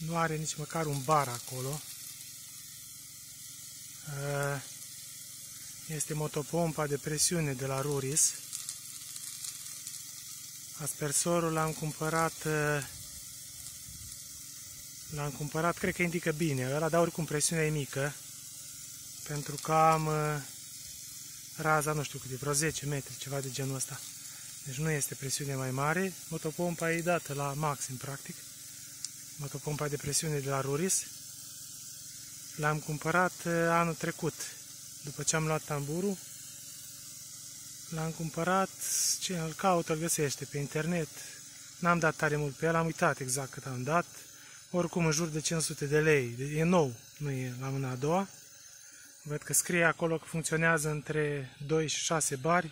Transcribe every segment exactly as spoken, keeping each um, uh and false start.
nu are nici măcar un bar acolo. Este motopompa de presiune de la Ruris. Aspersorul l-am cumpărat, l-am cumpărat, cred că indică bine, ăla, dar oricum presiunea e mică, pentru că am raza, nu știu cât, vreo zece metri, ceva de genul ăsta. Deci nu este presiune mai mare. Motopompa e dată la maxim, practic. Motopompa de presiune de la Ruris. L-am cumpărat anul trecut, după ce am luat tamburul. L-am cumpărat, cine îl caută îl găsește pe internet. N-am dat tare mult pe el, am uitat exact cât am dat. Oricum în jur de cinci sute de lei. E nou, nu e la mâna a doua. Văd că scrie acolo că funcționează între doi și șase bari.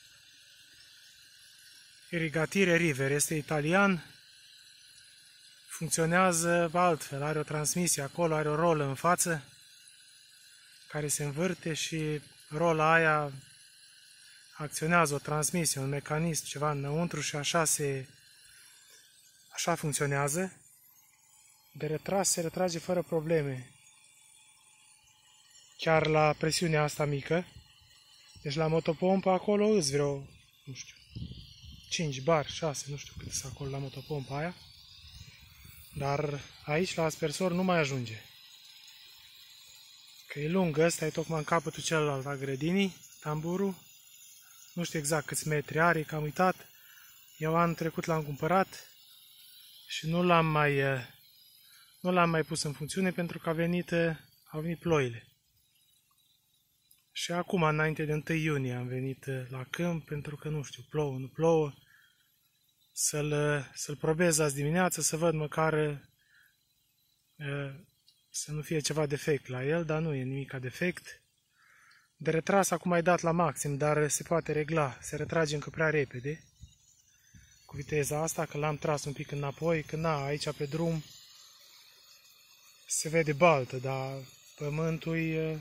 Irigatire River, este italian. Funcționează altfel, are o transmisie acolo, are o rolă în față care se învârte și rola aia acționează o transmisie, un mecanism, ceva înăuntru și așa se așa funcționează. De retras se retrage fără probleme. Chiar la presiunea asta mică. Deci la motopompă acolo îți vreo, nu știu, cinci bar, șase, nu știu cât sunt acolo la motopompa aia. Dar aici la aspersor nu mai ajunge. Că e lung ăsta, e tocmai în capătul celălalt al grădinii, tamburul. Nu știu exact câți metri are, că am uitat. Eu anul trecut l-am cumpărat și nu l-am mai, nu l-am mai pus în funcțiune pentru că a venit, au venit ploile. Și acum, înainte de întâi iunie, am venit la câmp pentru că, nu știu, plouă, nu plouă. Să-l să-l probez azi dimineață, să văd măcar să nu fie ceva defect la el, dar nu e nimic defect. De retras acum ai dat la maxim, dar se poate regla, se retrage încă prea repede cu viteza asta, că l-am tras un pic înapoi, că na, aici pe drum se vede baltă, dar pământul e,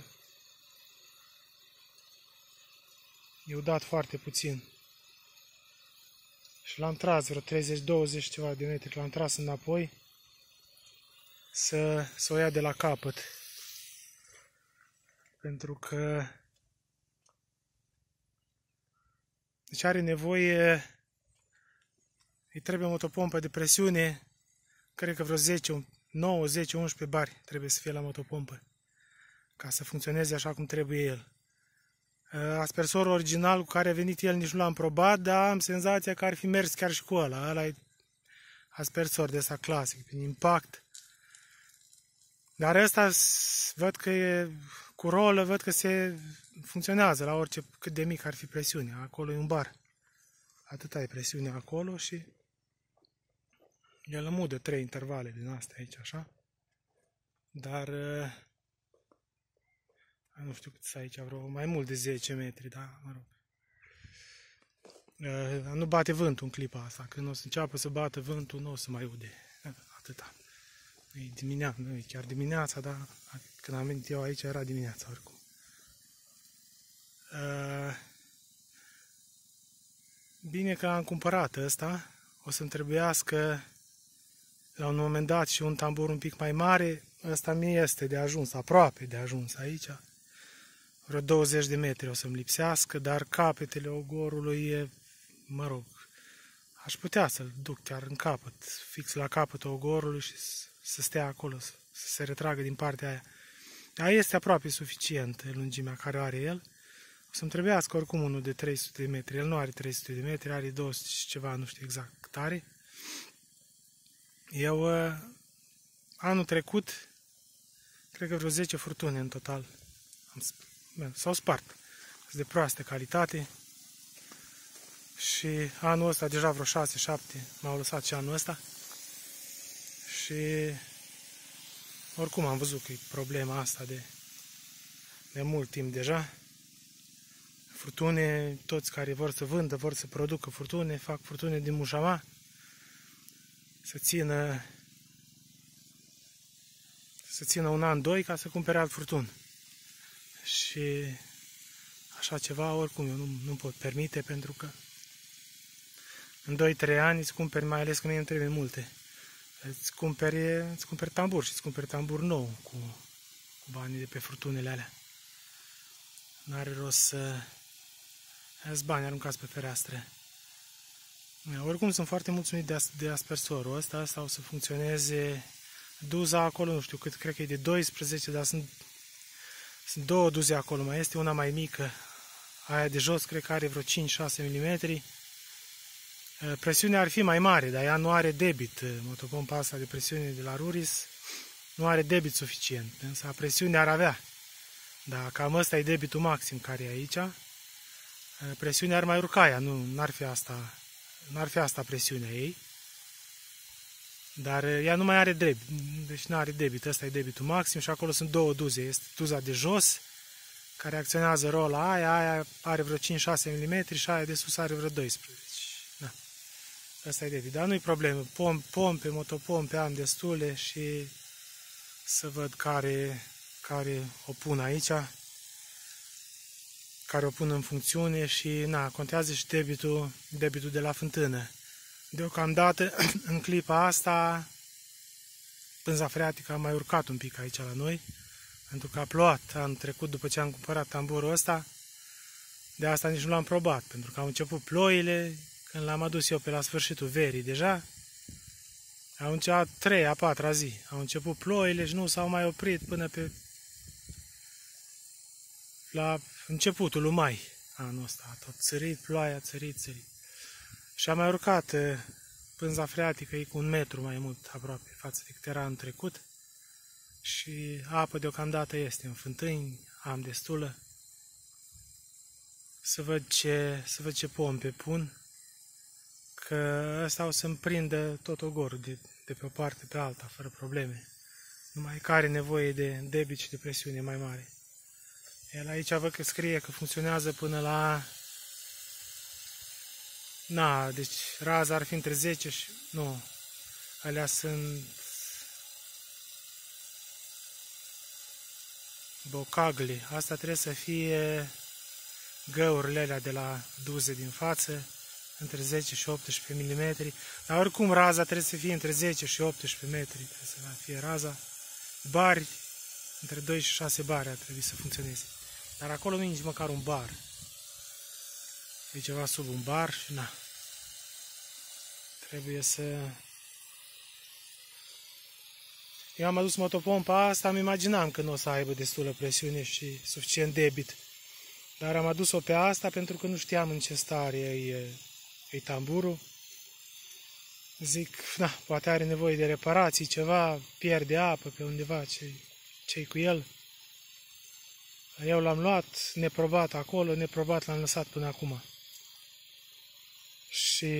e udat foarte puțin. Și l-am tras vreo treizeci douăzeci ceva de metri, l-am tras înapoi să, să o ia de la capăt. Pentru că deci are nevoie, îi trebuie motopompă de presiune, cred că vreo zece, nouă, zece, unsprezece bari trebuie să fie la motopompă ca să funcționeze așa cum trebuie el. Aspersorul original cu care a venit el nici nu l-am probat, dar am senzația că ar fi mers chiar și cu ăla. Ăla e aspersor de ăsta clasic, prin impact. Dar ăsta văd că e cu rolă, văd că se funcționează la orice, cât de mic ar fi presiunea. Acolo e un bar. Atâta e presiunea acolo și el îmudă trei intervale din astea aici, așa. Dar nu știu cât să aici, vreo mai mult de zece metri, dar mă rog. Nu bate vântul în clipa asta. Când o să înceapă să bată vântul, nu o să mai ude. Atâta. E dimineața, nu e chiar dimineața, dar când am venit eu aici era dimineața oricum. Bine că am cumpărat ăsta. O să-mi trebuiască la un moment dat și un tambur un pic mai mare. Ăsta mi este de ajuns, aproape de ajuns aici. Vreo douăzeci de metri o să-mi lipsească, dar capetele ogorului e, mă rog, aș putea să-l duc chiar în capăt, fix la capătul ogorului și să stea acolo, să se retragă din partea aia. Dar este aproape suficient lungimea care are el. O să-mi trebuiască oricum unul de trei sute de metri. El nu are trei sute de metri, are două sute și ceva, nu știu exact cât are. Eu, anul trecut, cred că vreo zece furtune în total. S-au spart. Sunt de proastă calitate. Și anul ăsta, deja vreo șase șapte, m-au lăsat și anul ăsta. Și oricum am văzut că e problema asta de, de mult timp deja. Furtune, toți care vor să vândă, vor să producă furtune, fac furtune din mușama. Să țină, să țină un an, doi, ca să cumpere alt furtun. Și așa ceva, oricum, eu nu, nu pot permite, pentru că în doi trei ani îți cumperi, mai ales că mie îmi trebuie multe. îți cumperi, îți cumperi tambur și îți cumperi tambur nou cu, cu banii de pe furtunele alea. N-are rost să ia bani aruncați pe fereastre. Oricum sunt foarte mulțumit de, as de aspersorul ăsta. Asta o să funcționeze. Duza acolo, nu știu cât, cred că e de doisprezece, dar sunt, sunt două duze acolo. Mai este una mai mică. Aia de jos cred că are vreo cinci șase milimetri. Presiunea ar fi mai mare, dar ea nu are debit. Motopompa asta de presiune de la Ruris nu are debit suficient. Însă presiunea ar avea. Dar cam ăsta e debitul maxim care e aici. Presiunea ar mai urca ea, nu ar fi asta, n-ar fi asta presiunea ei. Dar ea nu mai are debit, deci nu are debit, ăsta e debitul maxim și acolo sunt două duze. Este duza de jos, care acționează rola aia, aia are vreo cinci șase milimetri și aia de sus are vreo doisprezece. Da. Ăsta e debit, dar nu-i problemă. Pom, pompe, motopompe am destule și să văd care, care o pun aici, care o pun în funcțiune și na, contează și debitul, debitul de la fântână. Deocamdată, în clipa asta, pânza freatică a mai urcat un pic aici la noi, pentru că a plouat anul trecut după ce am cumpărat tamburul ăsta. De asta nici nu l-am probat, pentru că au început ploile, când l-am adus eu pe la sfârșitul verii deja. Au început a treia, a patra zi. Au început ploile și nu s-au mai oprit până pe la începutul lui mai anul ăsta. A tot țărit ploaia, țărit, țărit. Și a mai urcat pânza freatică, e cu un metru mai mult aproape față de cât era anul trecut. Și apă deocamdată este în fântâni, am destulă. Să văd ce, să văd ce pompe pun, că ăsta o să-mi prindă tot ogorul de, de pe o parte pe alta, fără probleme. Numai că are nevoie de debit și de presiune mai mare. El aici văd că scrie că funcționează până la... Na, deci raza ar fi între zece și... Nu, alea sunt... bocagli. Asta trebuie să fie găurile alea de la duze din față, între zece și optsprezece milimetri. Dar oricum raza trebuie să fie între zece și optsprezece metri, trebuie să fie raza. Bari, între doi și șase bari ar trebui să funcționeze. Dar acolo nu e nici măcar un bar. E ceva sub un bar și na. Trebuie să... Eu am adus motopompa asta, îmi imaginam că nu o să aibă destulă presiune și suficient debit. Dar am adus-o pe asta pentru că nu știam în ce stare e, e tamburul. Zic, na, poate are nevoie de reparații, ceva, pierde apă pe undeva, ce-i cu el. Eu l-am luat, neprobat acolo, neprobat l-am lăsat până acum. Și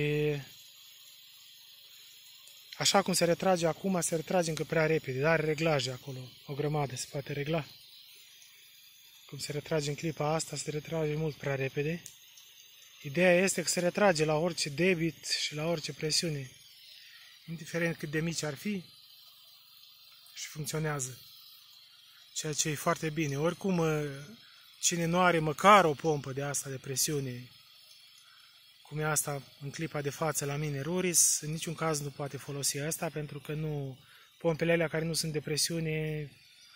așa cum se retrage acum, se retrage încă prea repede, dar are reglaje acolo, o grămadă se poate regla. Cum se retrage în clipa asta, se retrage mult prea repede. Ideea este că se retrage la orice debit și la orice presiune, indiferent cât de mici ar fi, și funcționează. Ceea ce e foarte bine. Oricum, cine nu are măcar o pompă de asta de presiune, cum e asta în clipa de față la mine Ruris, în niciun caz nu poate folosi asta, pentru că nu, pompele alea care nu sunt de presiune,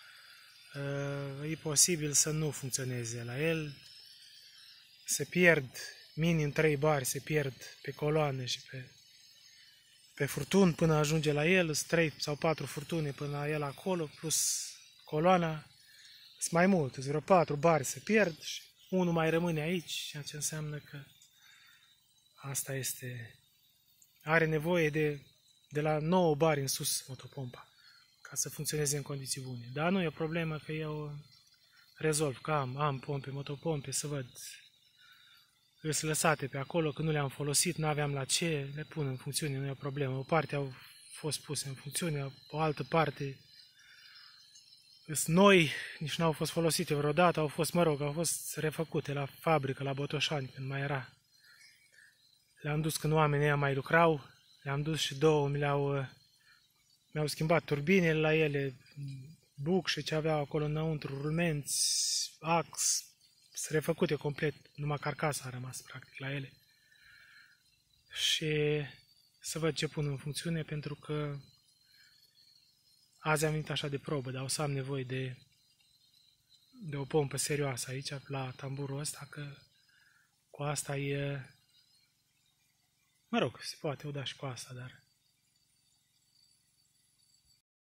e posibil să nu funcționeze la el. Se pierd, minim trei bari se pierd pe coloane și pe, pe furtuni până ajunge la el, sunt trei sau patru furtuni până la el acolo, plus coloana, sunt mai mult, sunt vreo patru bari se pierd și unul mai rămâne aici, ceea ce înseamnă că asta este, are nevoie de, de la nouă bari în sus motopompa, ca să funcționeze în condiții bune. Dar nu e o problemă că eu rezolv, că am, am pompe, motopompe, să văd. Sunt lăsate pe acolo, că nu le-am folosit, nu aveam la ce, le pun în funcțiune, nu e o problemă. O parte au fost puse în funcțiune, o altă parte sunt noi, nici nu au fost folosite vreodată, au fost, mă rog, au fost refăcute la fabrică, la Botoșani, când mai era. Le-am dus când oamenii mai lucrau, le-am dus și două, mi le-au mi-au schimbat turbinele la ele, buc și ce aveau acolo înăuntru, rulmenți, ax, sunt refăcute complet, numai carcasa a rămas practic la ele. Și să văd ce pun în funcțiune, pentru că Azi am venit așa de probă, dar o să am nevoie de, de o pompă serioasă aici, la tamburul ăsta, că cu asta e... Mă rog, se poate o da și cu asta, dar